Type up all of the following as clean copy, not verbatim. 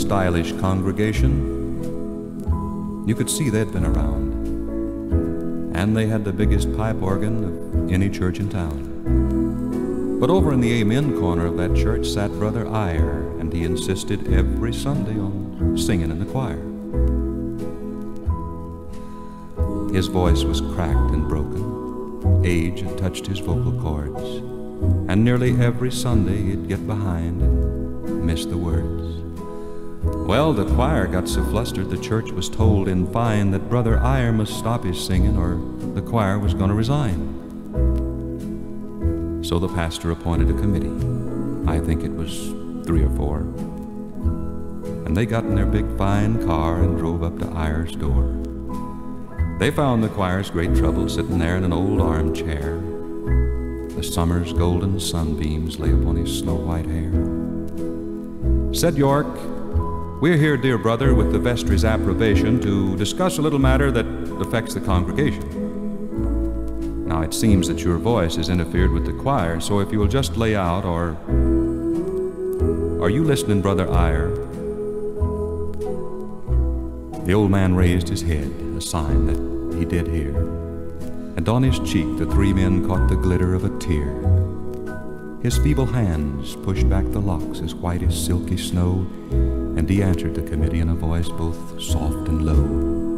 stylish congregation. You could see they'd been around, and they had the biggest pipe organ of any church in town. But over in the amen corner of that church sat Brother Eyre, and he insisted every Sunday on singing in the choir. His voice was cracked and broken. Age had touched his vocal cords, and nearly every Sunday he'd get behind and miss the words. Well, the choir got so flustered the church was told in fine that Brother Eyre must stop his singing or the choir was going to resign. So the pastor appointed a committee. I think it was 3 or 4. And they got in their big fine car and drove up to Eyre's door. They found the choir's great trouble sitting there in an old armchair. The summer's golden sunbeams lay upon his snow-white hair. Said York, "We're here, dear brother, with the vestry's approbation to discuss a little matter that affects the congregation. Now, it seems that your voice has interfered with the choir, so if you will just lay out, or... Are you listening, Brother Eyre?" The old man raised his head, a sign that he did hear, and on his cheek the 3 men caught the glitter of a tear. His feeble hands pushed back the locks as white as silky snow, and he answered the committee in a voice both soft and low.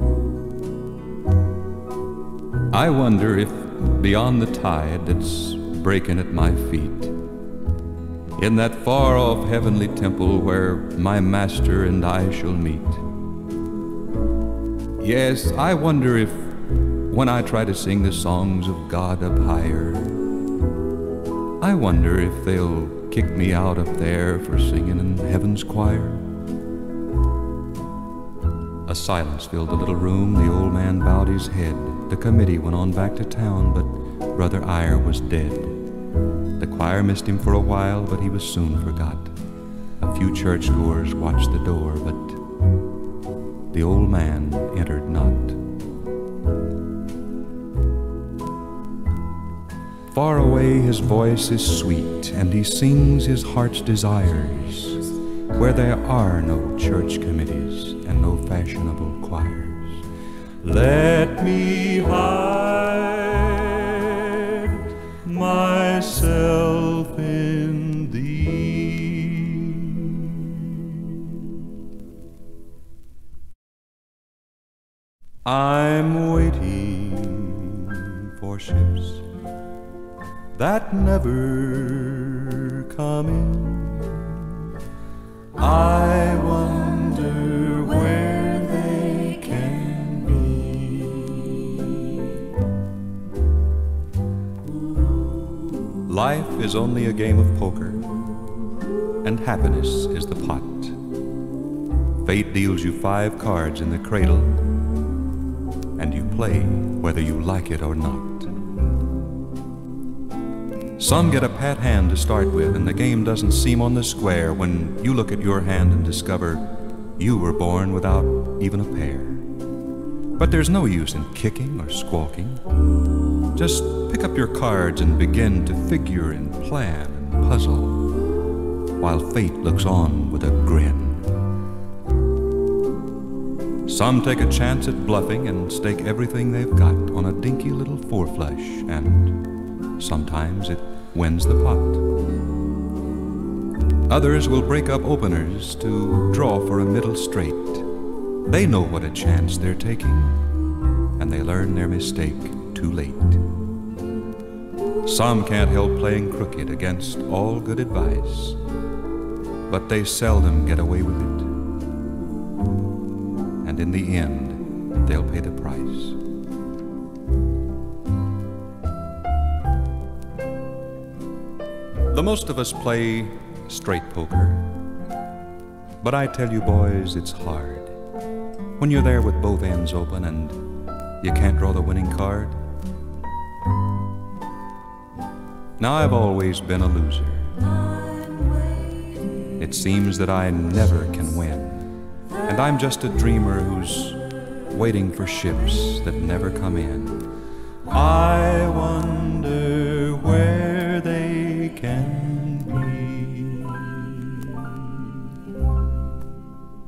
"I wonder if beyond the tide that's breaking at my feet, in that far-off heavenly temple where my master and I shall meet, yes, I wonder if, when I try to sing the songs of God up higher, I wonder if they'll kick me out up there for singing in heaven's choir." A silence filled the little room. The old man bowed his head. The committee went on back to town, but Brother Eyre was dead. The choir missed him for a while, but he was soon forgot. A few churchgoers watched the door, but the old man entered not. Far away his voice is sweet, and he sings his heart's desires, where there are no church committees and no fashionable choirs. Let me hide myself in thee. I'm waiting for ships that never come in. I wonder where they can be. Life is only a game of poker, and happiness is the pot. Fate deals you 5 cards in the cradle, and you play whether you like it or not. Some get a pat hand to start with, and the game doesn't seem on the square when you look at your hand and discover you were born without even a pair. But there's no use in kicking or squawking. Just pick up your cards and begin to figure and plan and puzzle, while fate looks on with a grin. Some take a chance at bluffing and stake everything they've got on a dinky little 4-flush, and sometimes it wins the pot. Others will break up openers to draw for a middle straight. They know what a chance they're taking, and they learn their mistake too late. Some can't help playing crooked against all good advice, but they seldom get away with it. And in the end, they'll pay the price. The most of us play straight poker, but I tell you boys, it's hard when you're there with both ends open and you can't draw the winning card. Now, I've always been a loser. It seems that I never can win, and I'm just a dreamer who's waiting for ships that never come in. I wonder where they can be.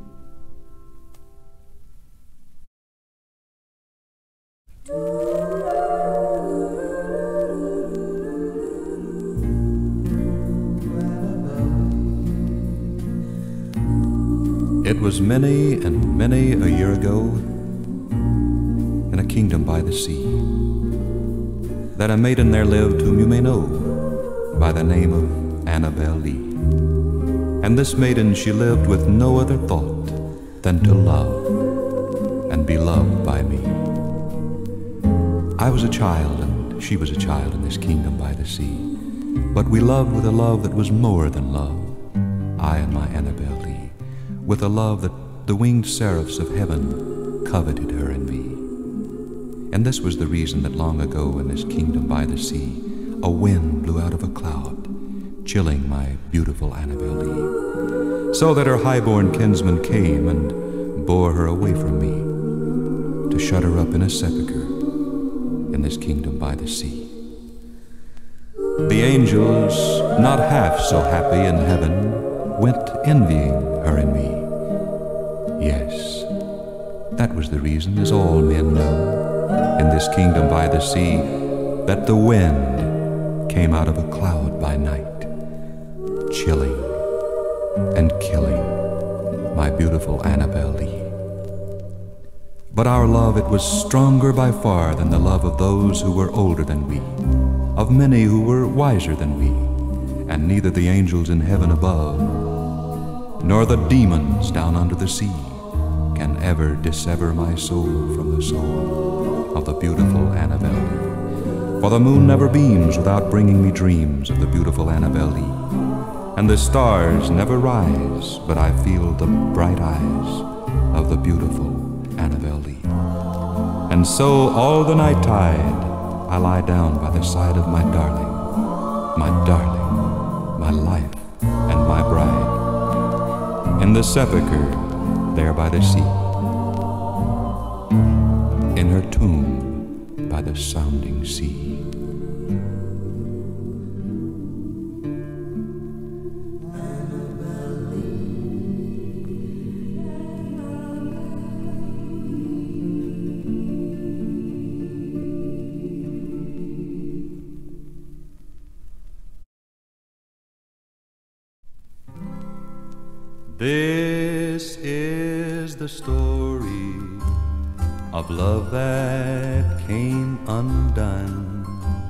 It was many and many a year ago, in a kingdom by the sea, that a maiden there lived whom you may know by the name of Annabel Lee. And this maiden, she lived with no other thought than to love and be loved by me. I was a child and she was a child in this kingdom by the sea, but we loved with a love that was more than love, I and my Annabel Lee, with a love that the winged seraphs of heaven coveted her and me. And this was the reason that long ago in this kingdom by the sea, a wind blew out of a cloud, chilling my beautiful Annabel Lee, so that her highborn kinsman came and bore her away from me, to shut her up in a sepulchre in this kingdom by the sea. The angels, not half so happy in heaven, went envying her and me. Yes, that was the reason, as all men know, in this kingdom by the sea, that the wind came out of a cloud by night, chilling and killing my beautiful Annabel Lee. But our love, it was stronger by far than the love of those who were older than we, of many who were wiser than we, and neither the angels in heaven above, nor the demons down under the sea, can ever dissever my soul from the soul of the beautiful Annabel Lee. For the moon never beams without bringing me dreams of the beautiful Annabel Lee, and the stars never rise but I feel the bright eyes of the beautiful Annabel Lee. And so all the night tide I lie down by the side of my darling, my life and my bride, in the sepulchre there by the sea, in her tomb by the sounding sea. This is the story of love that came undone.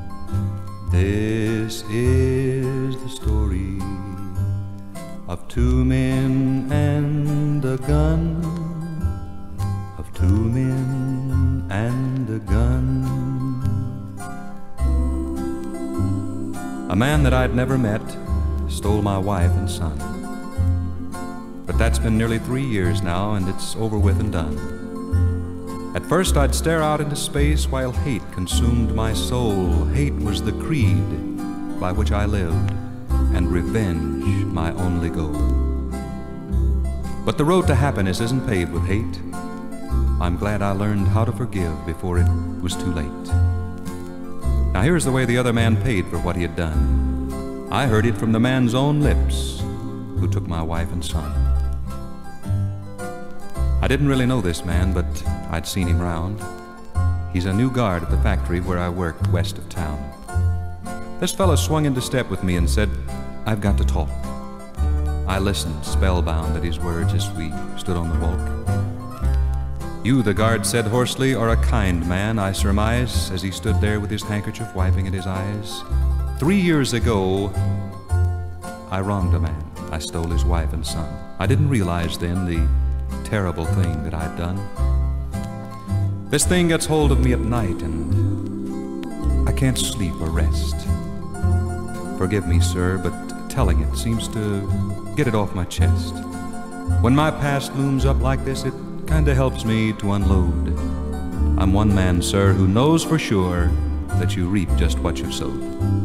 This is the story of two men and a gun, of two men and a gun. A man that I'd never met stole my wife and son. But that's been nearly 3 years now, and it's over with and done. At first I'd stare out into space while hate consumed my soul. Hate was the creed by which I lived, and revenge my only goal. But the road to happiness isn't paved with hate. I'm glad I learned how to forgive before it was too late. Now here's the way the other man paid for what he had done. I heard it from the man's own lips who took my wife and son. I didn't really know this man, but I'd seen him round. He's a new guard at the factory where I worked west of town. This fellow swung into step with me and said, "I've got to talk." I listened, spellbound at his words as we stood on the walk. "You," the guard said hoarsely, "are a kind man, I surmise," as he stood there with his handkerchief wiping at his eyes. 3 years ago, I wronged a man. I stole his wife and son. I didn't realize then the terrible thing that I'd done. This thing gets hold of me at night, and I can't sleep or rest. Forgive me, sir, but telling it seems to get it off my chest. When my past looms up like this, it kinda helps me to unload. I'm one man, sir, who knows for sure that you reap just what you've sowed.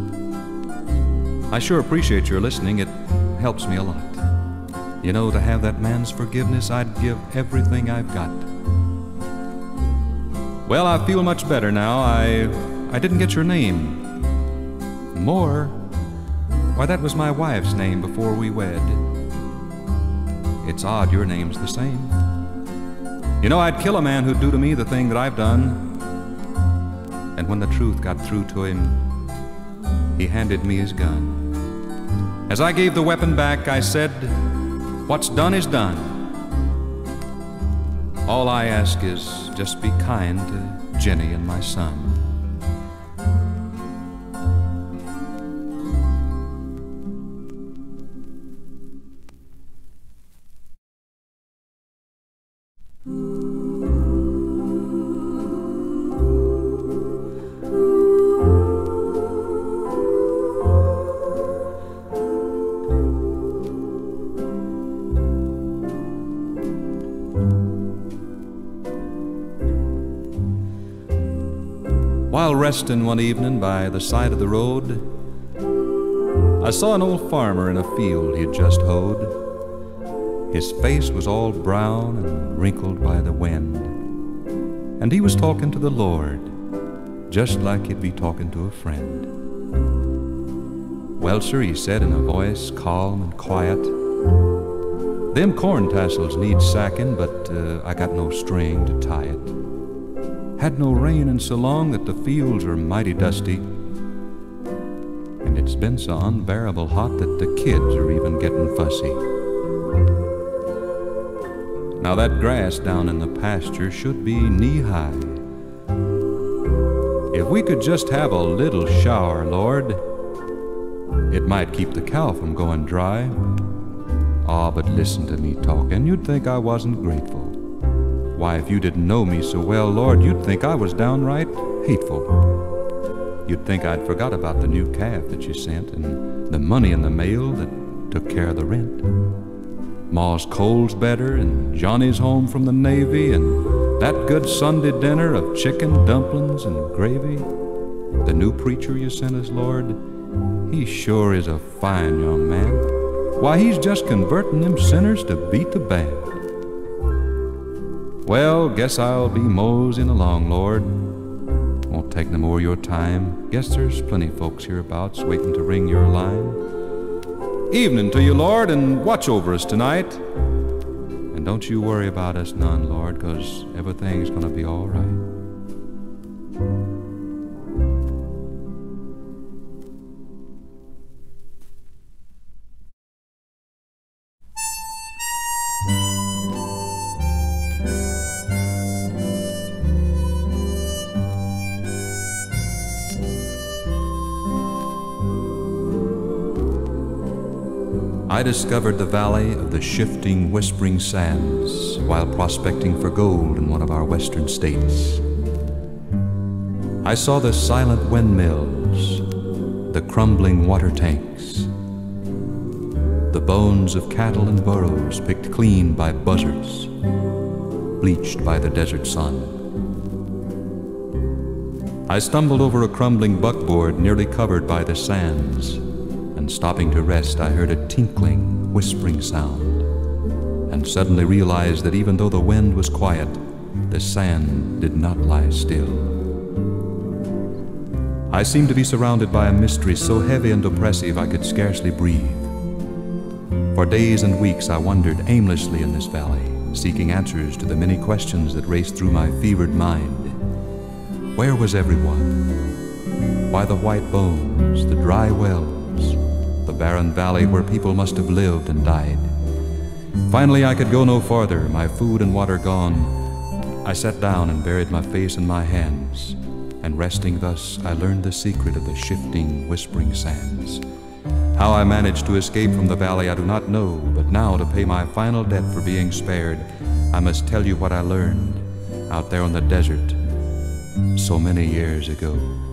I sure appreciate your listening. It helps me a lot. You know, to have that man's forgiveness, I'd give everything I've got. Well, I feel much better now. I didn't get your name. More? Why, that was my wife's name before we wed. It's odd your name's the same. You know, I'd kill a man who'd do to me the thing that I've done. And when the truth got through to him, he handed me his gun. As I gave the weapon back, I said, "What's done is done. All I ask is just be kind to Jenny and my son. While resting one evening by the side of the road, I saw an old farmer in a field he'd just hoed. His face was all brown and wrinkled by the wind, and he was talking to the Lord, just like he'd be talking to a friend. "Well, sir," he said in a voice calm and quiet, "them corn tassels need sacking, but I got no string to tie it. Had no rain in so long that the fields are mighty dusty, and it's been so unbearable hot that the kids are even getting fussy. Now that grass down in the pasture should be knee-high. If we could just have a little shower, Lord, it might keep the cow from going dry. Ah, but listen to me talking, you'd think I wasn't grateful. Why, if you didn't know me so well, Lord, you'd think I was downright hateful. You'd think I'd forgot about the new calf that you sent and the money in the mail that took care of the rent. Ma's coal's better and Johnny's home from the Navy and that good Sunday dinner of chicken, dumplings, and gravy. The new preacher you sent us, Lord, he sure is a fine young man. Why, he's just converting them sinners to beat the band. Well, guess I'll be moseying along, Lord. Won't take no more of your time. Guess there's plenty folks hereabouts waiting to ring your line. Evening to you, Lord, and watch over us tonight. And don't you worry about us none, Lord, 'cause everything's gonna be all right." I discovered the valley of the shifting, whispering sands while prospecting for gold in one of our western states. I saw the silent windmills, the crumbling water tanks, the bones of cattle and burros picked clean by buzzards, bleached by the desert sun. I stumbled over a crumbling buckboard nearly covered by the sands, and stopping to rest, I heard a tinkling, whispering sound, and suddenly realized that even though the wind was quiet, the sand did not lie still. I seemed to be surrounded by a mystery so heavy and oppressive I could scarcely breathe. For days and weeks I wandered aimlessly in this valley, seeking answers to the many questions that raced through my fevered mind. Where was everyone? Why the white bones, the dry wells, the barren valley where people must have lived and died? Finally, I could go no farther, my food and water gone. I sat down and buried my face in my hands, and resting thus, I learned the secret of the shifting, whispering sands. How I managed to escape from the valley I do not know, but now to pay my final debt for being spared, I must tell you what I learned out there on the desert so many years ago.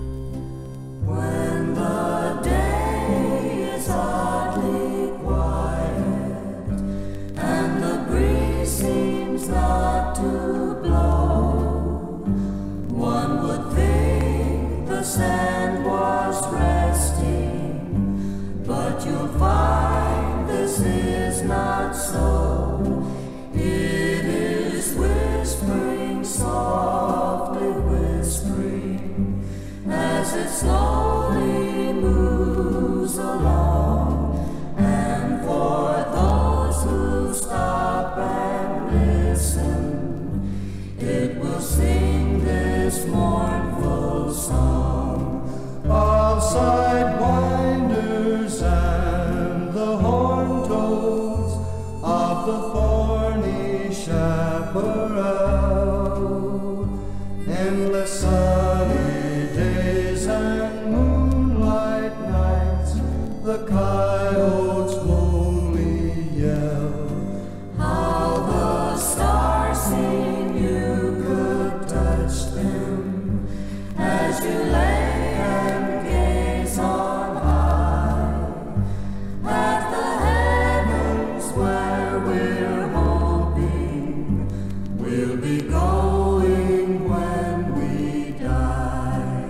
When the day is oddly quiet and the breeze seems not to blow, one would think the sand was resting, but you'll find this is not so. It is whispering, softly whispering, as it slowly moves along. And for those who stop and listen, it will sing this mournful song of sidewinders and the horn toads, of the thorny chaparral. endless sunny days and moonlight nights, the coyotes lonely yell. How the stars sing, you could touch them as you lay and gaze on high at the heavens where we're hoping we'll be going when we die.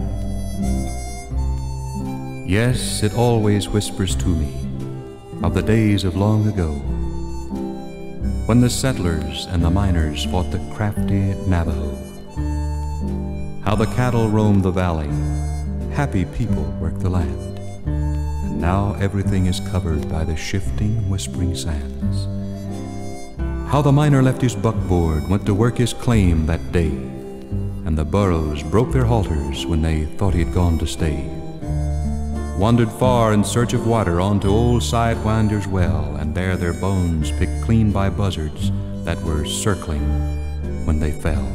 Yes, it always whispers to me of the days of long ago, when the settlers and the miners fought the crafty Navajo. How the cattle roamed the valley, happy people worked the land, and now everything is covered by the shifting, whispering sands. How the miner left his buckboard, went to work his claim that day, and the burros broke their halters when they thought he'd gone to stay. Wandered far in search of water onto old Sidewinder's well, and there their bones picked clean by buzzards that were circling when they fell.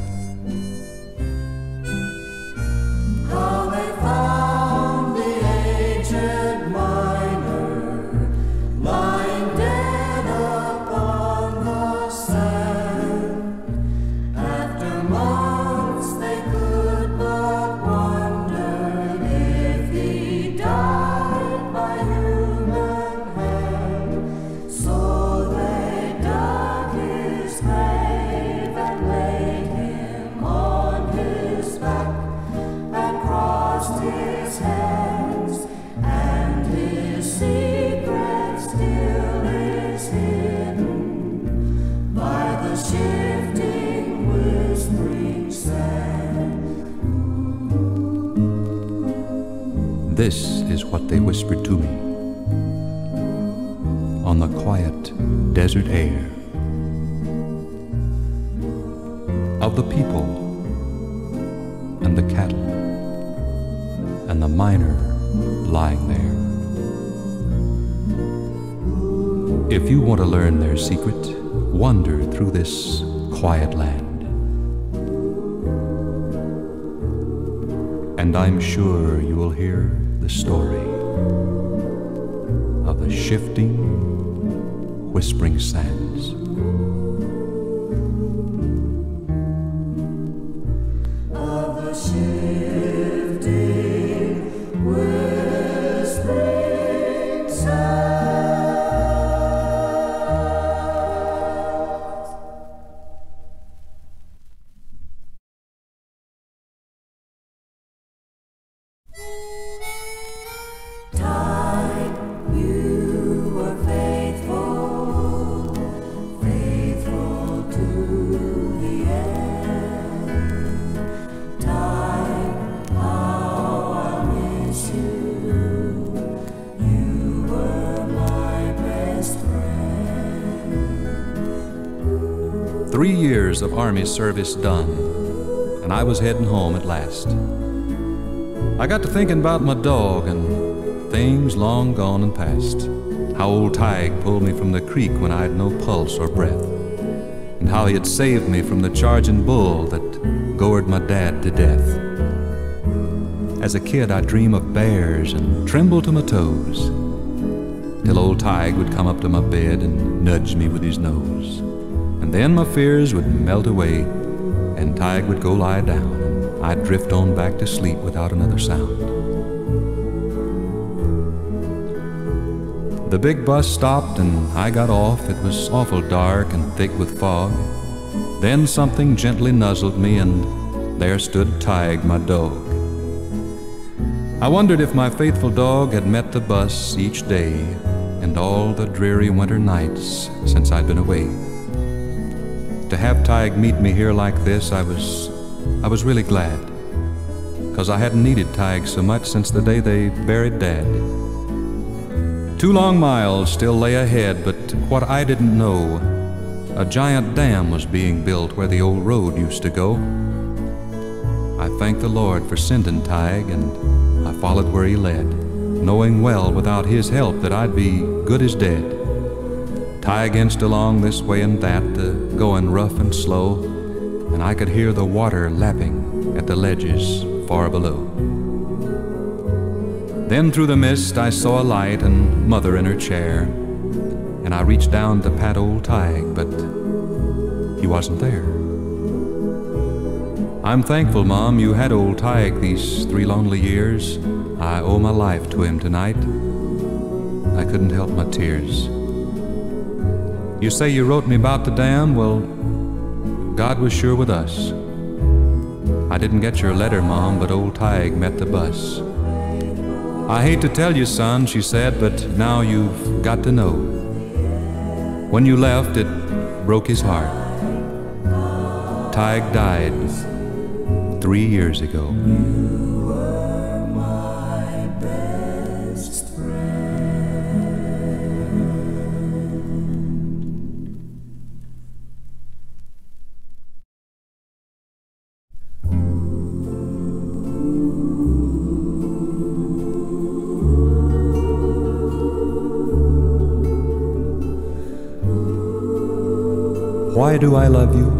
How they found the aged miner lying dead upon the sand. After months they could but wonder if he died by human hand. So they dug his grave and laid him on his back and crossed his hands, and his secret still is hidden by the shifting, whispering sand. This is what they whispered to me on the quiet desert air of the people and the cattle and the miner lying there. If you want to learn their secret, wander through this quiet land, and I'm sure you will hear the story of the shifting, whispering sands. Of the shifting, whispering sands. Time you were faithful, faithful to the end. Time, how I miss you. You were my best friend. 3 years of Army service done, and I was heading home at last. I got to thinking about my dog and things long gone and past. How old Tige pulled me from the creek when I had no pulse or breath, and how he had saved me from the charging bull that gored my dad to death. As a kid, I'd dream of bears and tremble to my toes, till old Tige would come up to my bed and nudge me with his nose. And then my fears would melt away, and Tige would go lie down, and I'd drift on back to sleep without another sound. The big bus stopped and I got off. It was awful dark and thick with fog. Then something gently nuzzled me, and there stood Tige, my dog. I wondered if my faithful dog had met the bus each day and all the dreary winter nights since I'd been away. To have Tige meet me here like this, I was really glad, 'cause I hadn't needed Tige so much since the day they buried Dad. 2 long miles still lay ahead, but what I didn't know, a giant dam was being built where the old road used to go. I thanked the Lord for sending Tige, and I followed where he led, knowing well without his help that I'd be good as dead. Tige inched along this way and that, going rough and slow, and I could hear the water lapping at the ledges far below. Then through the mist I saw a light and Mother in her chair, and I reached down to pat Old Tige, but he wasn't there. I'm thankful, Mom, you had Old Tige these 3 lonely years. I owe my life to him tonight. I couldn't help my tears. You say you wrote me about the dam. Well, God was sure with us. I didn't get your letter, Mom, but Old Tige met the bus. I hate to tell you, son, she said, but now you've got to know. When you left, it broke his heart. Tige died 3 years ago. You were my best friend. Why do I love you?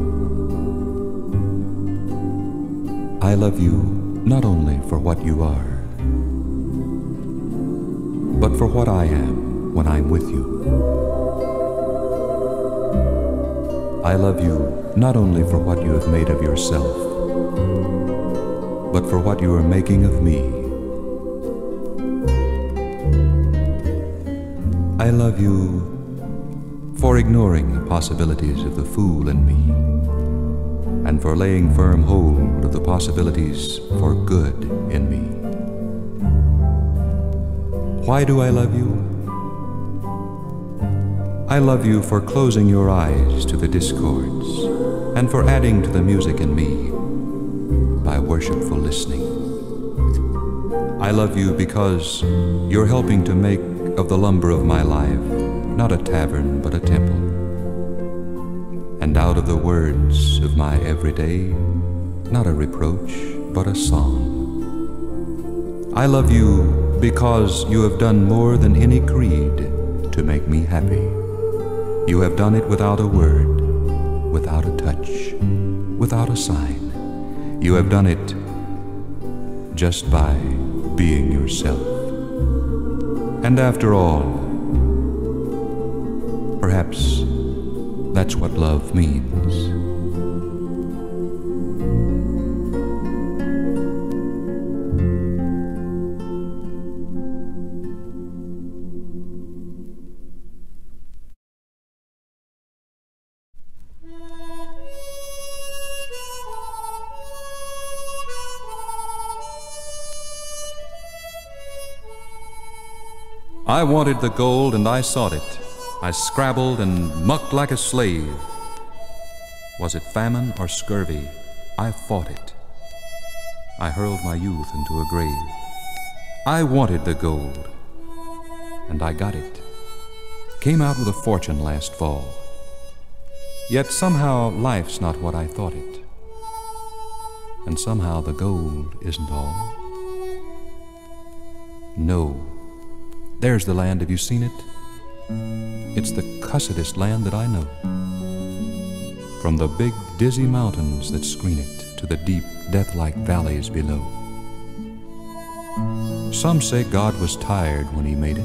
I love you not only for what you are, but for what I am when I'm with you. I love you not only for what you have made of yourself, but for what you are making of me. I love you for ignoring the possibilities of the fool in me, and for laying firm hold of the possibilities for good in me. Why do I love you? I love you for closing your eyes to the discords and for adding to the music in me by worshipful listening. I love you because you're helping to make of the lumber of my life not a tavern but a temple, and out of the words of my everyday, not a reproach, but a song. I love you because you have done more than any creed to make me happy. You have done it without a word, without a touch, without a sign. You have done it just by being yourself. And after all, perhaps that's what love means. I wanted the gold and I sought it. I scrabbled and mucked like a slave. Was it famine or scurvy? I fought it. I hurled my youth into a grave. I wanted the gold, and I got it. Came out with a fortune last fall. Yet somehow life's not what I thought it. And somehow the gold isn't all. No. There's the land, have you seen it? It's the cussedest land that I know. From the big, dizzy mountains that screen it to the deep, death-like valleys below. Some say God was tired when he made it.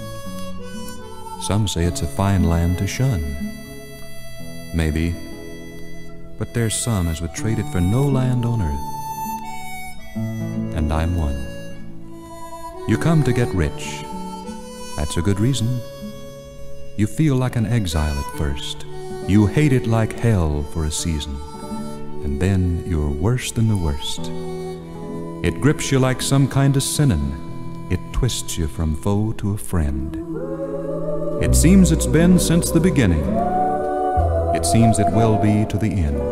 Some say it's a fine land to shun. Maybe, but there's some as would trade it for no land on earth. And I'm one. You come to get rich. That's a good reason. You feel like an exile at first. You hate it like hell for a season. And then you're worse than the worst. It grips you like some kind of sinning. It twists you from foe to a friend. It seems it's been since the beginning. It seems it will be to the end.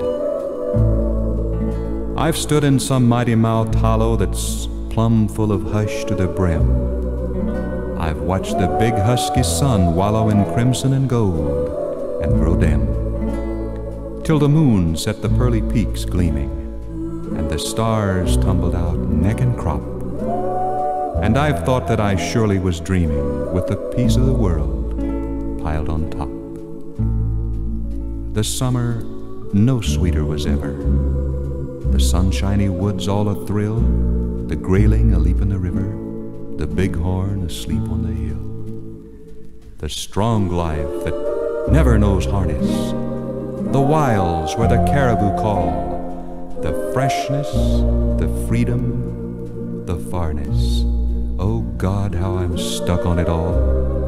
I've stood in some mighty-mouthed hollow that's plumb full of hush to the brim. I've watched the big husky sun wallow in crimson and gold and grow dim, till the moon set the pearly peaks gleaming, and the stars tumbled out neck and crop. And I've thought that I surely was dreaming with the peace of the world piled on top. The summer no sweeter was ever, the sunshiny woods all a-thrill, the grayling a-leap in the river, the bighorn asleep on the hill. The strong life that never knows harness, the wilds where the caribou call, the freshness, the freedom, the farness. Oh God, how I'm stuck on it all.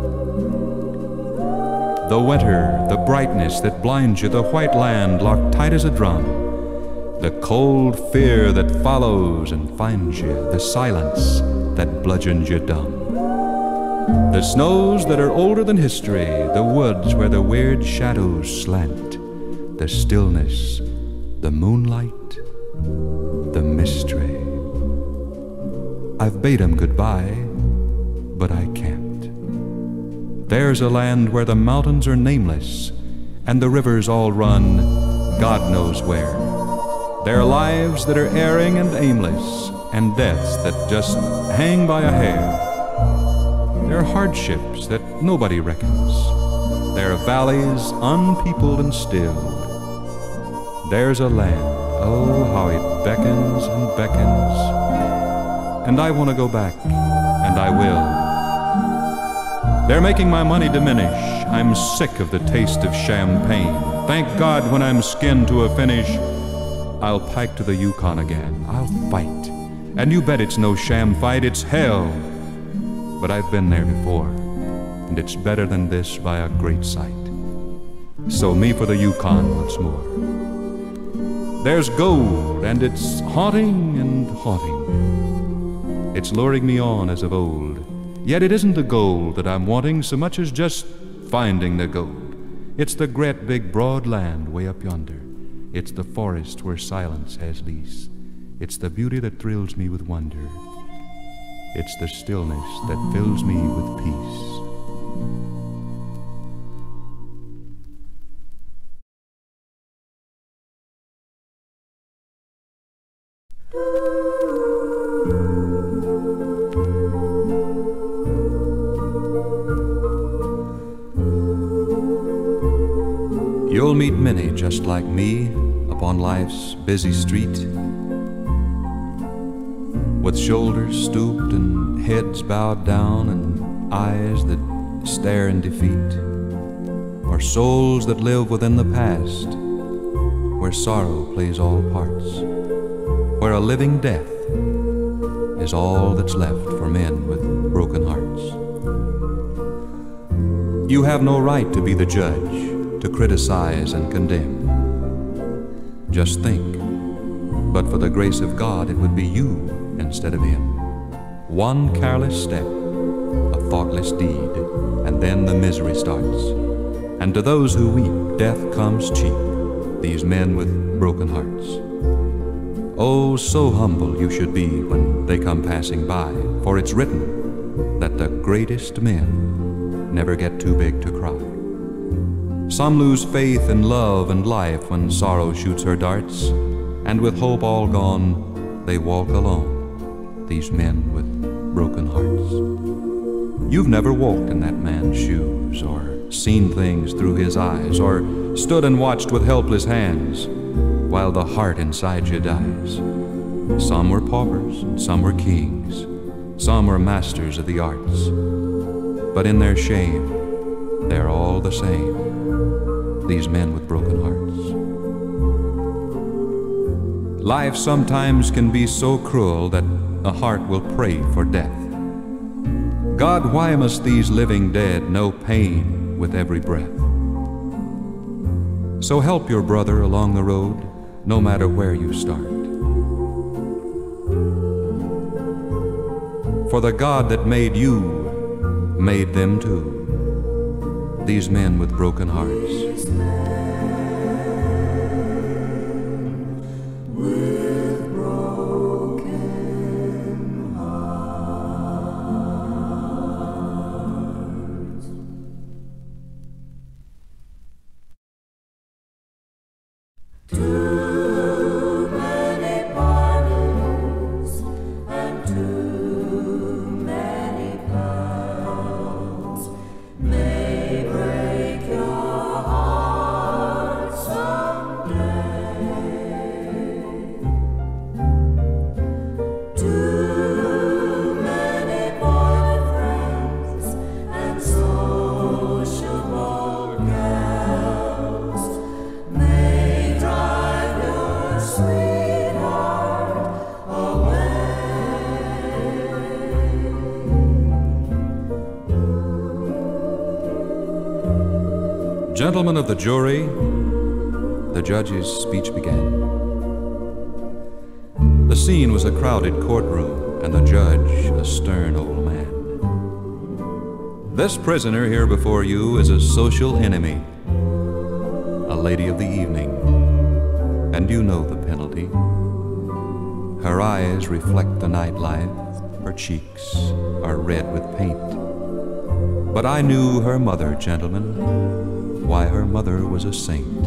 The winter, the brightness that blinds you, the white land locked tight as a drum, the cold fear that follows and finds you, the silence that bludgeons you dumb. The snows that are older than history, the woods where the weird shadows slant, the stillness, the moonlight, the mystery. I've bade 'em goodbye, but I can't. There's a land where the mountains are nameless and the rivers all run God knows where. There are lives that are erring and aimless, and deaths that just hang by a hair. There are hardships that nobody reckons. There are valleys unpeopled and still. There's a land, oh, how it beckons and beckons. And I want to go back, and I will. They're making my money diminish. I'm sick of the taste of champagne. Thank God when I'm skinned to a finish, I'll pike to the Yukon again. I'll fight. And you bet it's no sham fight, it's hell. But I've been there before, and it's better than this by a great sight. So me for the Yukon once more. There's gold, and it's haunting and haunting. It's luring me on as of old. Yet it isn't the gold that I'm wanting so much as just finding the gold. It's the great big broad land way up yonder. It's the forest where silence has lease. It's the beauty that thrills me with wonder. It's the stillness that fills me with peace. You'll meet many just like me upon life's busy street, with shoulders stooped and heads bowed down and eyes that stare in defeat, or souls that live within the past, where sorrow plays all parts, where a living death is all that's left for men with broken hearts. You have no right to be the judge, to criticize and condemn. Just think, but for the grace of God, it would be you instead of him. One careless step, a thoughtless deed, and then the misery starts. And to those who weep, death comes cheap, these men with broken hearts. Oh, so humble you should be when they come passing by, for it's written that the greatest men never get too big to cry. Some lose faith in love and life when sorrow shoots her darts, and with hope all gone, they walk alone, these men with broken hearts. You've never walked in that man's shoes, or seen things through his eyes, or stood and watched with helpless hands while the heart inside you dies. Some were paupers, and some were kings, some were masters of the arts, but in their shame, they're all the same, these men with broken hearts. Life sometimes can be so cruel that a heart will pray for death. God, why must these living dead know pain with every breath? So help your brother along the road, no matter where you start. For the God that made you, made them too, these men with broken hearts. May break your heart. Gentlemen of the jury, the judge's speech began. The scene was a crowded courtroom, and the judge a stern old man. This prisoner here before you is a social enemy, a lady of the evening, and you know the penalty. Her eyes reflect the nightlife, her cheeks are red with paint. But I knew her mother, gentlemen, why her mother was a saint.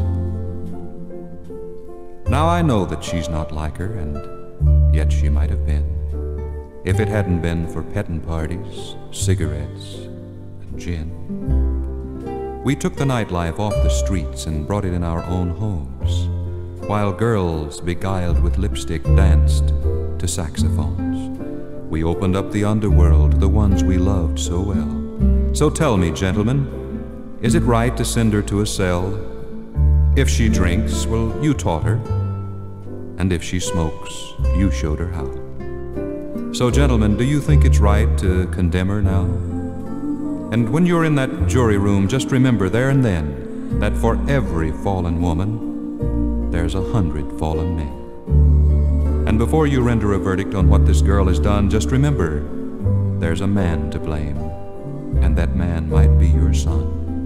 Now I know that she's not like her, and yet she might have been, if it hadn't been for petting parties, cigarettes, and gin. We took the nightlife off the streets and brought it in our own homes, while girls beguiled with lipstick danced to saxophones. We opened up the underworld, the ones we loved so well. So tell me, gentlemen, is it right to send her to a cell? If she drinks, well, you taught her. And if she smokes, you showed her how. So, gentlemen, do you think it's right to condemn her now? And when you're in that jury room, just remember there and then that for every fallen woman, there's 100 fallen men. And before you render a verdict on what this girl has done, just remember there's a man to blame, and that man might be your son.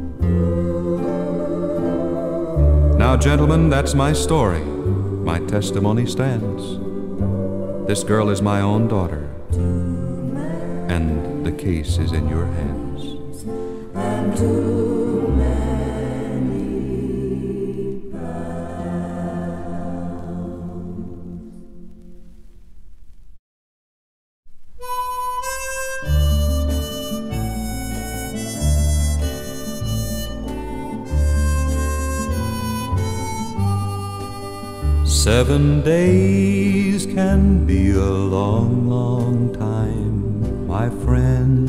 Now, gentlemen, that's my story. My testimony stands. This girl is my own daughter, and the case is in your hands. And too many pounds. 7 days can be a long, long time, my friend,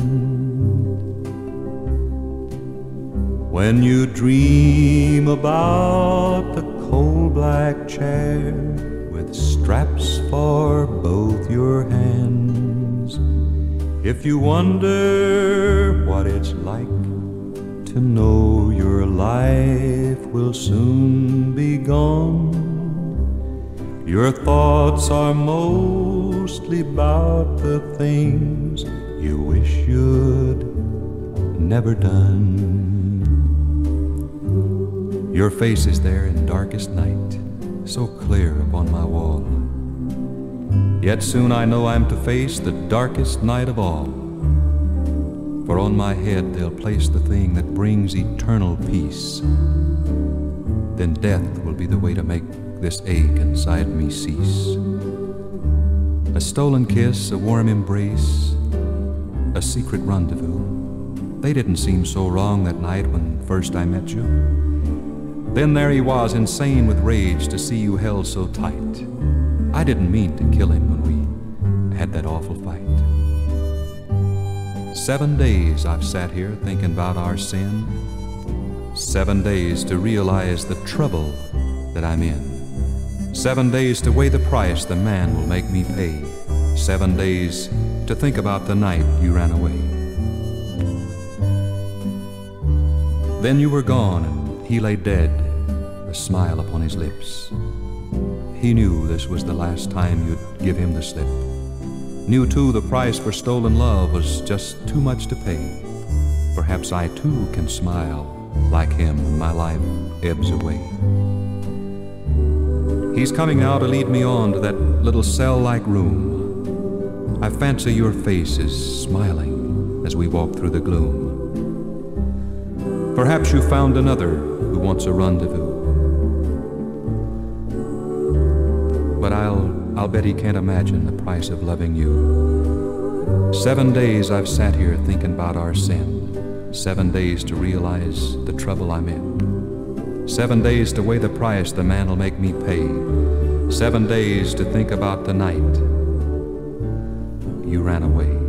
when you dream about the coal black chair with straps for both your hands. If you wonder what it's like to know your life will soon be gone, your thoughts are mostly about the things you wish you'd never done. Your face is there in darkest night, so clear upon my wall. Yet soon I know I'm to face the darkest night of all. For on my head they'll place the thing that brings eternal peace. Then death will be the way to make this ache inside me cease. A stolen kiss, a warm embrace, a secret rendezvous. They didn't seem so wrong that night when first I met you. Then there he was, insane with rage to see you held so tight. I didn't mean to kill him when we had that awful fight. 7 days I've sat here thinking about our sin. 7 days to realize the trouble that I'm in. 7 days to weigh the price the man will make me pay. 7 days to think about the night you ran away. Then you were gone and he lay dead, a smile upon his lips. He knew this was the last time you'd give him the slip. Knew too the price for stolen love was just too much to pay. Perhaps I too can smile like him when my life ebbs away. He's coming now to lead me on to that little cell-like room. I fancy your face is smiling as we walk through the gloom. Perhaps you found another who wants a rendezvous. But I'll bet he can't imagine the price of loving you. 7 days I've sat here thinking about our sin. 7 days to realize the trouble I'm in. 7 days to weigh the price the man will make me pay. 7 days to think about the night you ran away.